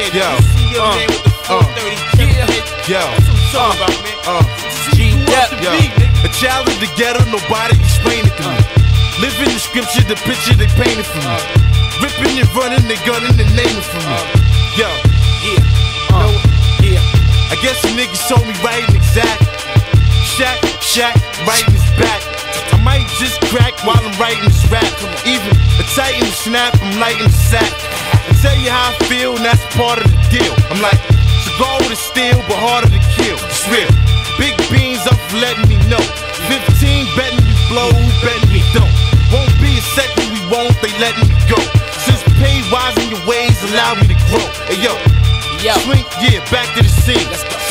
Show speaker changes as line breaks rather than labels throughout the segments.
Yo,
man with the 430
yo,
talking about, man.
G-Dep, yo. A child of the ghetto, nobody explain it to me. Living the scripture, the picture they painted for me. Ripping and running, they gunning and naming for me. Yo, I guess the niggas told me right and exact. Shack, right in his back. I might just crack while I'm writing this rap. Even a tighten the snap, I'm lighting the sack. I tell you how I feel, and that's part of the deal. I'm like, cigar with a steel, but harder to kill. It's real. Big beans up for letting me know. 15 betting we blow, who betting we don't. Won't be a second we won't, they letting me go. Since pay wise in your ways allow me to grow. Hey yo, swing, back to the scene.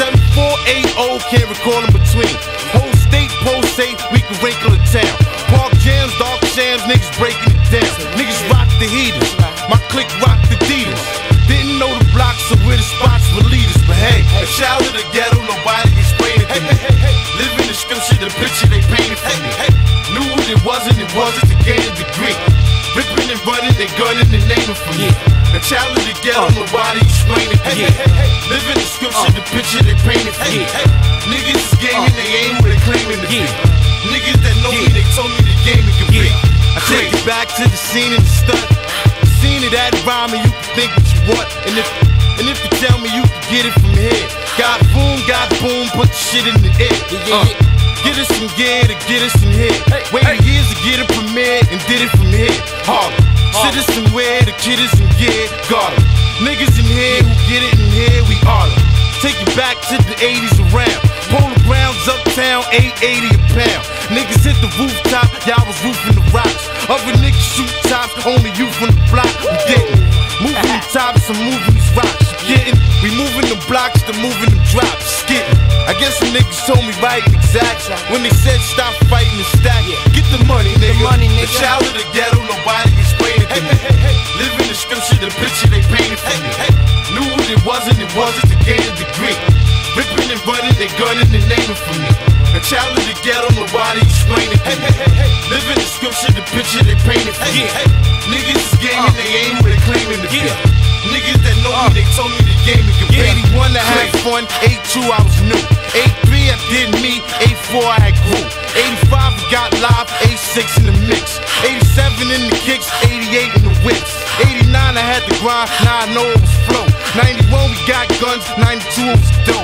7480, can't recall in between. Whole state, Paustain, we can wrinkle the town. Park jams, dark shams, niggas breaking it down. Niggas rock the heaters, my clique rock the dealers. Didn't know the blocks or where the spots were leaders. But hey, a child of the ghetto, nobody explained it to me. Living the scripture, the picture they painted for me. Knew what it wasn't to gain a degree. Ripping and running, they gunning and naming for me. A child of the ghetto, nobody explained it to me. Living the scripture, the picture they painted for me. Niggas is gaming, they ain't who they claiming to be. Niggas that know me, they told me the game it could be. I take it back to the scene and the stunt. The scene of that rhyme and you can think what you want. And if you tell me you can get it from here. Got boom, put the shit in the air. Get us some gear to get us in here. Waited years to get it premiered and did it from here. Harve. Citizen where the kid is in gear. Got 'em. Niggas in here who get it in here, we all them. Take it back to the 80s around. Polar grounds uptown, 880 a pound. Niggas hit the rooftop, y'all was roofing the rocks. Other niggas shoot tops, only you from the block. We getting moving the tops, I'm moving these rocks. We moving the blocks, to moving the drops. I guess the niggas told me right and exact when they said stop fighting and stack. Get the money, nigga. A child of the ghetto, nobody explained it to me. Living the scripture, the picture they painted for me. Knew what it wasn't to gain a degree. Ripping and running, they gunning and naming for me. A child of the ghetto, nobody explained it to me. Living the scripture, the picture they painted for me. Niggas is gaming, they ain't who they claiming to be. Niggas that know me, they told me the game it could be. 81 I had fun, 82 I was new. 83 I did me, 84 I had grew. 85 we got live, 86 in the mix. 87 in the kicks, 88 in the whips. 89 I had the grind, now I know it was flow. 91 we got guns, 92 it was dope.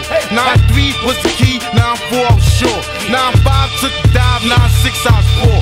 93 was the key, 94 I was sure. 95 took the dive, 96 I was poor.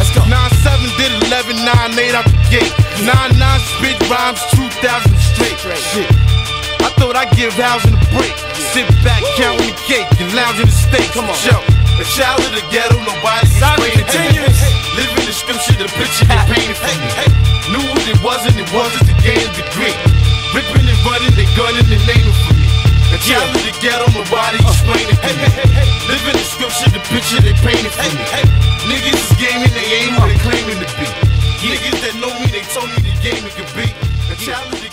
97 did 11, 98 out the gate. 99 spit rhymes, 2000 straight. Shit, I thought I'd give housing a break. Sit back, counting the cake and lounging the steak. Come on, yo, a child of the ghetto, nobody explained it to me. Living the scripture, the picture they painted for me. Knew what it wasn't to gain a degree. Ripping and running, they gunning and naming for me. A child of the ghetto, nobody explained it to me. Living the scripture, the picture they painted for me. Niggas is gaming, they ain't who they claiming to be. Niggas that know me, they told me the game it could be. A child of